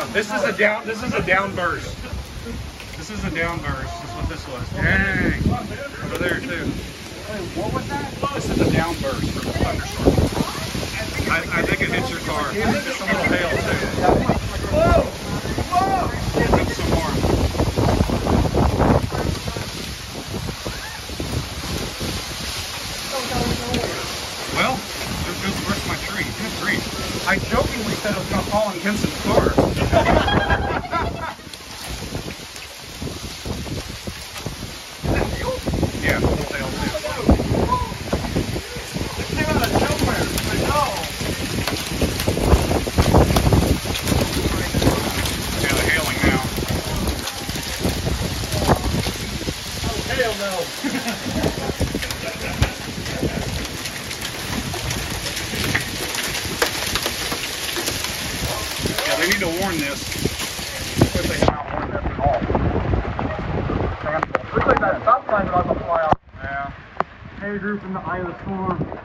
This is a downburst. This is a downburst. That's what this was. Dang. Over there too. What was that? This is a downburst from a thunderstorm. I think it hits your car. It's a little hail too. Whoa! Whoa! That's some more. Well, there goes the rest of my tree. Good grief. I jokingly said it was going to fall on Vincent's car. Yeah, the whole tail too. It came out of nowhere. I know. Yeah, they're hailing now. Oh, hell no. Yeah, they need to warn this. If they cannot warn this at all. Looks like that stop sign about to fly off. Yeah. Hey, group in the eye of the storm.